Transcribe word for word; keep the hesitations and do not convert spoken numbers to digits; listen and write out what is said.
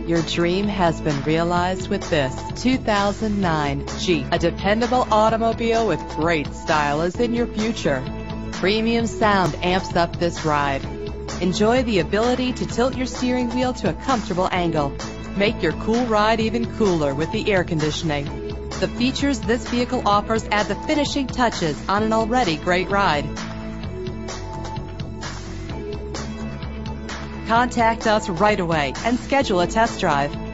Your dream has been realized with this two thousand nine Jeep. A dependable automobile with great style is in your future. Premium sound amps up this ride. Enjoy the ability to tilt your steering wheel to a comfortable angle. Make your cool ride even cooler with the air conditioning. The features this vehicle offers add the finishing touches on an already great ride. Contact us right away and schedule a test drive.